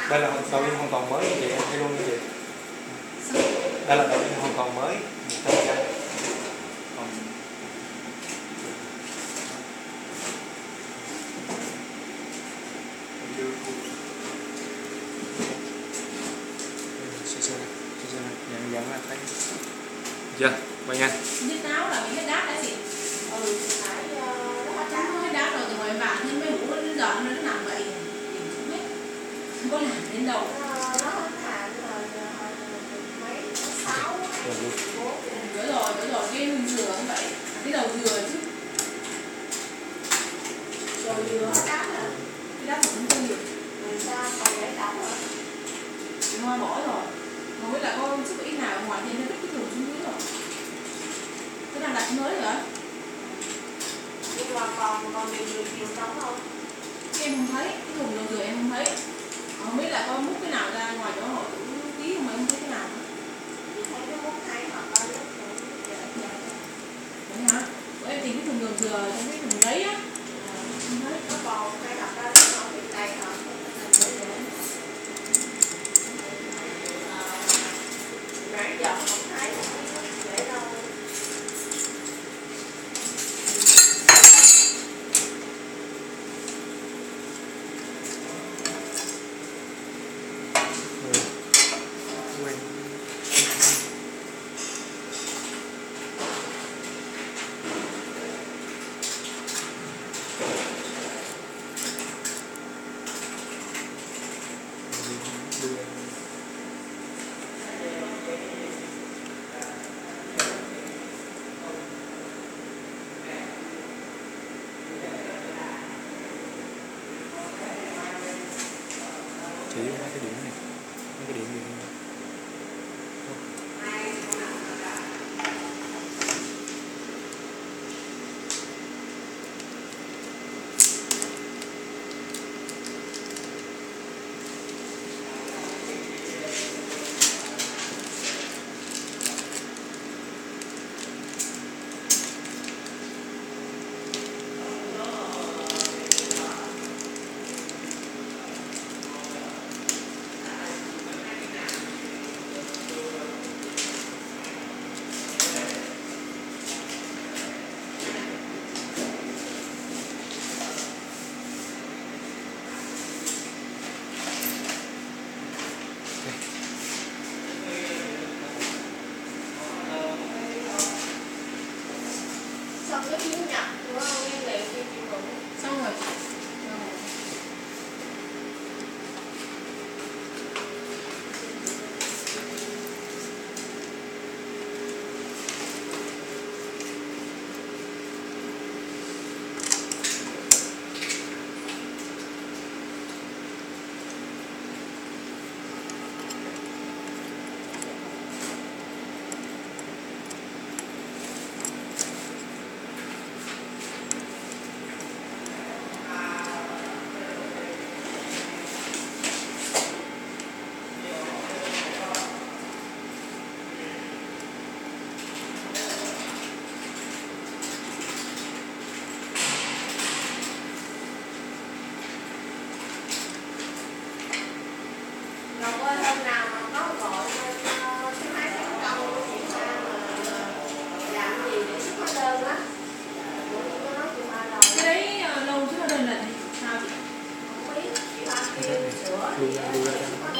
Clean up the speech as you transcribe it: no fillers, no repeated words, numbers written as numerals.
Đây là đầu in hoàn toàn mới như vậy, em thấy luôn như vậy. Đây là đầu in hoàn toàn mới 100%. Dẫn là thấy chưa vậy nha. Biết áo là bị hết đát đã chị. Phải nó hết đát. Nó hết đát rồi từ ngoài vạn nhưng mấy mũ nó giận nó nằm vậy. Không biết. Không có làm đến đâu. Nó hết hạn rồi mấy 6 Rồi cái hương dừa cũng vậy. Cái đầu dừa chứ. Rồi dừa hết đát hả? Cái đát cũng không được. Rồi sao còn để đóng hả? Thì Hoa bỏ rồi. Không biết là có chút ít nào ở ngoài thì nó đứt cái thùng xuống dưới rồi. Cái nào đặt mới rồi. Nhưng mà còn nhiều trống không? Em không thấy, cái thùng đầu dừa em không thấy. Không biết là có múc cái nào ra ngoài chỗ họ ký không mà em không thấy cái nào nữa. Chị thấy nó múc hay hoặc là lúc Vậy hả? Bữa em tìm cái thùng đầu dừa trong cái thùng giấy á. Không thấy. nó còn hay đặt ra nó không biết đây hả? Nãy giờ không thấy để đâu. Chỉ mấy cái điểm này, mấy cái điểm gì Xong cái phiếu nhập đúng không? Nguyên liệu kia chị cũng Xong rồi. Ngọc ơi, hôm nào mà có gọi thứ hai tháng công của chị Hoa mà làm gì để xuất hóa đơn á. Có nói chị Hoa rồi. Cái đấy lâu chứ hóa đơn là gì? Sao chị? Không biết, chị Hoa kêu sửa luôn để luôn ra xuất hóa